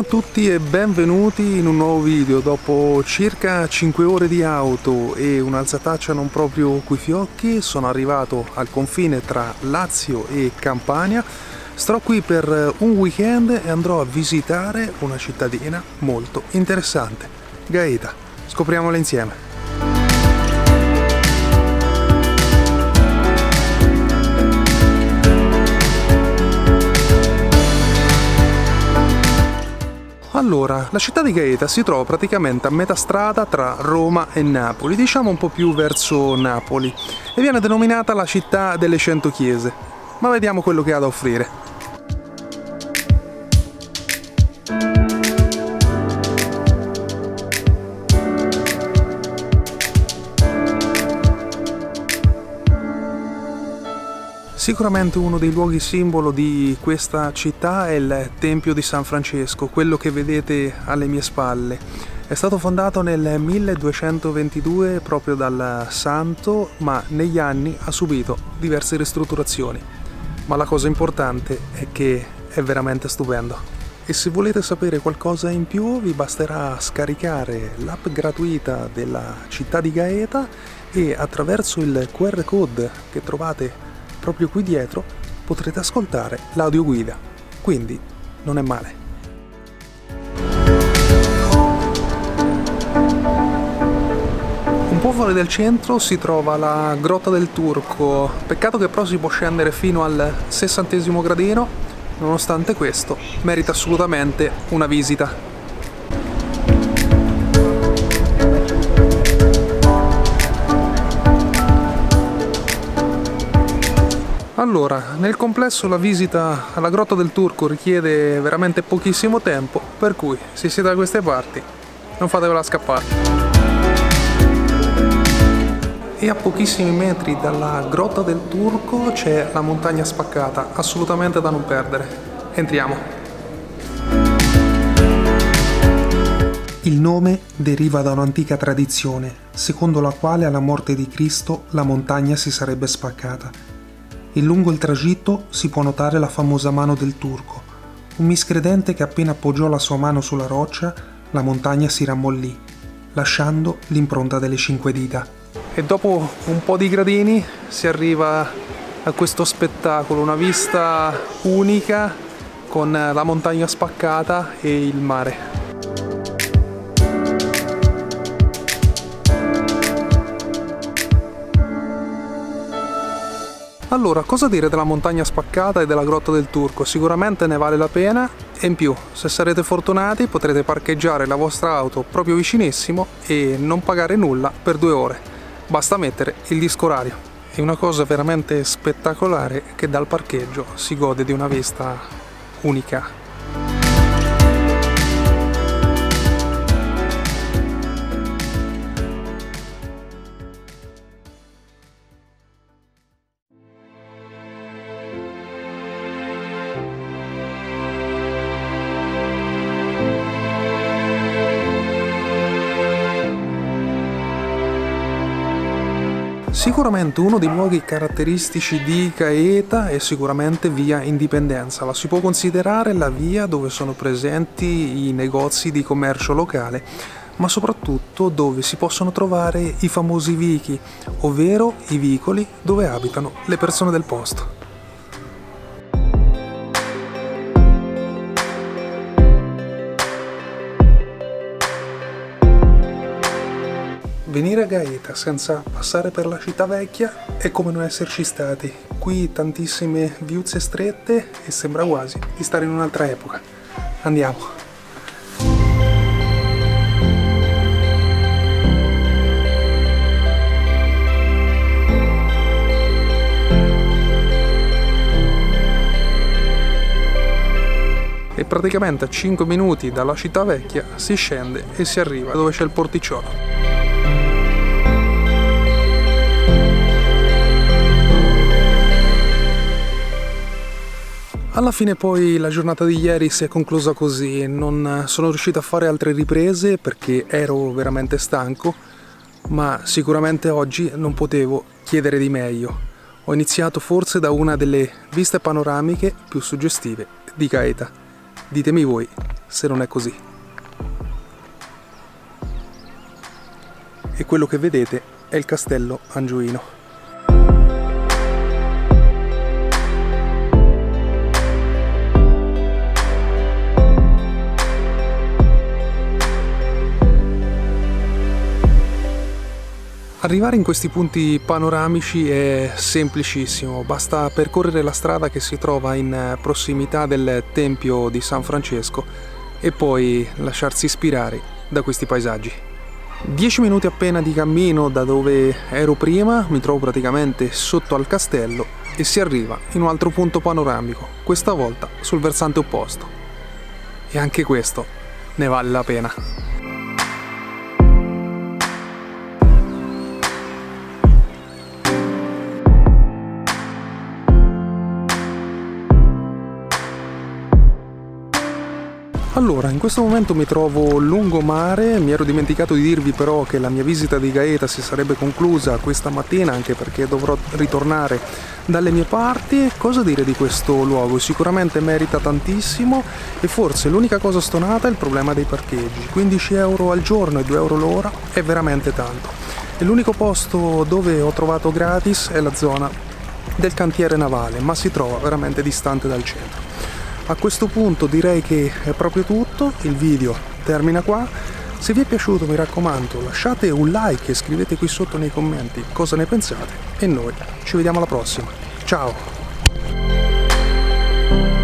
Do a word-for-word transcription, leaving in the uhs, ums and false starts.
Ciao a tutti e benvenuti in un nuovo video. Dopo circa cinque ore di auto e un'alzataccia non proprio coi fiocchi, sono arrivato al confine tra Lazio e Campania. Starò qui per un weekend e andrò a visitare una cittadina molto interessante, Gaeta. Scopriamola insieme. Allora, la città di Gaeta si trova praticamente a metà strada tra Roma e Napoli, diciamo un po' più verso Napoli, e viene denominata la città delle cento chiese. Ma vediamo quello che ha da offrire. Sicuramente uno dei luoghi simbolo di questa città è il Tempio di San Francesco, quello che vedete alle mie spalle. È stato fondato nel milleduecentoventidue proprio dal santo, ma negli anni ha subito diverse ristrutturazioni. Ma la cosa importante è che è veramente stupendo. E se volete sapere qualcosa in più vi basterà scaricare l'app gratuita della città di Gaeta e attraverso il Q R code che trovate proprio qui dietro potrete ascoltare l'audioguida, quindi non è male. Un po' fuori del centro si trova la Grotta del Turco, peccato che però si può scendere fino al sessantesimo gradino, nonostante questo merita assolutamente una visita. Allora, nel complesso la visita alla Grotta del Turco richiede veramente pochissimo tempo, per cui se siete da queste parti non fatevela scappare. E a pochissimi metri dalla Grotta del Turco c'è la montagna spaccata, assolutamente da non perdere. Entriamo. Il nome deriva da un'antica tradizione, secondo la quale alla morte di Cristo la montagna si sarebbe spaccata. E lungo il tragitto si può notare la famosa mano del turco, un miscredente che appena appoggiò la sua mano sulla roccia, la montagna si rammollì, lasciando l'impronta delle cinque dita. E dopo un po' di gradini si arriva a questo spettacolo, una vista unica con la montagna spaccata e il mare. Allora, cosa dire della montagna spaccata e della Grotta del Turco? Sicuramente ne vale la pena e in più, se sarete fortunati, potrete parcheggiare la vostra auto proprio vicinissimo e non pagare nulla per due ore. Basta mettere il disco orario. È una cosa veramente spettacolare che dal parcheggio si gode di una vista unica. Sicuramente uno dei luoghi caratteristici di Gaeta è sicuramente via Indipendenza. La si può considerare la via dove sono presenti i negozi di commercio locale, ma soprattutto dove si possono trovare i famosi vichi, ovvero i vicoli dove abitano le persone del posto. Venire a Gaeta senza passare per la città vecchia è come non esserci stati. Qui tantissime viuzze strette e sembra quasi di stare in un'altra epoca. Andiamo. E praticamente a cinque minuti dalla città vecchia si scende e si arriva dove c'è il porticciolo. Alla fine poi la giornata di ieri si è conclusa così, non sono riuscito a fare altre riprese perché ero veramente stanco, ma sicuramente oggi non potevo chiedere di meglio. Ho iniziato forse da una delle viste panoramiche più suggestive di Gaeta. Ditemi voi se non è così. E quello che vedete è il castello Angioino. Arrivare in questi punti panoramici è semplicissimo, basta percorrere la strada che si trova in prossimità del Tempio di San Francesco e poi lasciarsi ispirare da questi paesaggi. Dieci minuti appena di cammino da dove ero prima, mi trovo praticamente sotto al castello e si arriva in un altro punto panoramico, questa volta sul versante opposto. E anche questo ne vale la pena. Allora, in questo momento mi trovo lungomare, mi ero dimenticato di dirvi però che la mia visita di Gaeta si sarebbe conclusa questa mattina, anche perché dovrò ritornare dalle mie parti. Cosa dire di questo luogo? Sicuramente merita tantissimo e forse l'unica cosa stonata è il problema dei parcheggi. quindici euro al giorno e due euro l'ora è veramente tanto. E l'unico posto dove ho trovato gratis è la zona del cantiere navale, ma si trova veramente distante dal centro. A questo punto direi che è proprio tutto, il video termina qua. Se vi è piaciuto, mi raccomando, lasciate un like e scrivete qui sotto nei commenti cosa ne pensate e noi ci vediamo alla prossima. Ciao!